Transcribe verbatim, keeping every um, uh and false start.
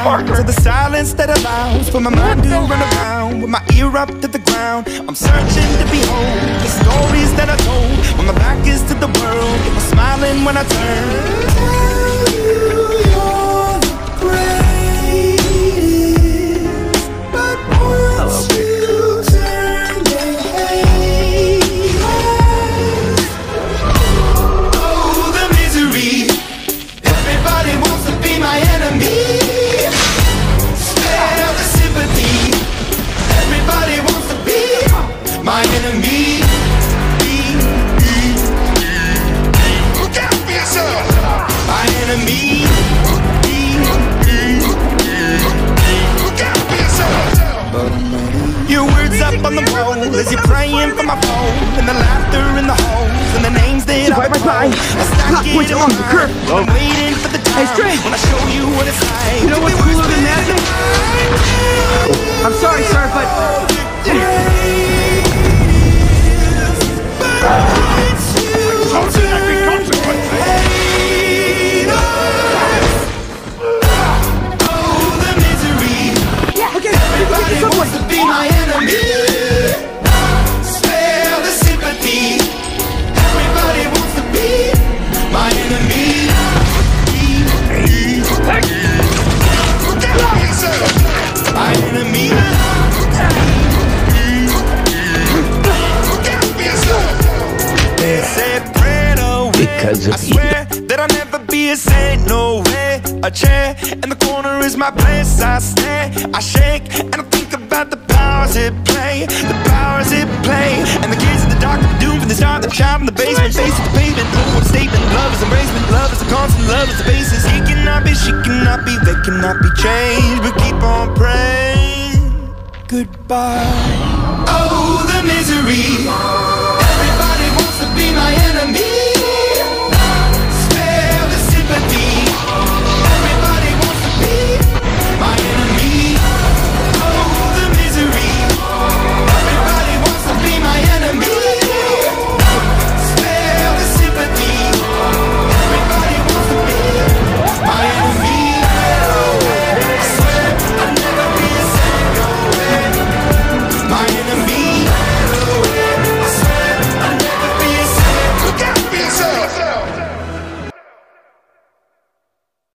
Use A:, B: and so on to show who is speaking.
A: sounds of the silence that allows for my mind to run around with my ear up to the ground. I'm searching to behold the stories that I told when my back is to the world. It was smiling when I turned. Tell you you're the greatest, but once you turn the page, oh, the misery. Everybody wants to be my enemy. Spare the sympathy. Everybody wants to be my enemy. Look out for yourself. My enemy. Look out for yourself. Your words up on the wall as you're praying for my phone, and the laughter in the halls, and the names that I
B: Bye bye. What's wrong? The curve.
A: I'm waiting for the time.
B: Hey, Strange.
A: When I show you what it's like.
B: You know what's cooler than that? I'm sorry, sir, but
A: everybody wants to be my enemy. Spare the sympathy. Everybody wants to be my enemy. Look out for yourself. My enemy. Look out for yourself. They said pray away.
C: Because of
A: I swear that I'll never be a saint. No way. A chair in the corner is my place. I stare, I shake, and I think about the powers it play, the powers it play. And the kids in the dark are doomed from the start. The child in the basement, face of the pavement. Oh, what a statement. Love is embracement. Love is a constant. Love is the basis. He cannot be, she cannot be, they cannot be changed. But keep on praying. Goodbye. Oh, the misery.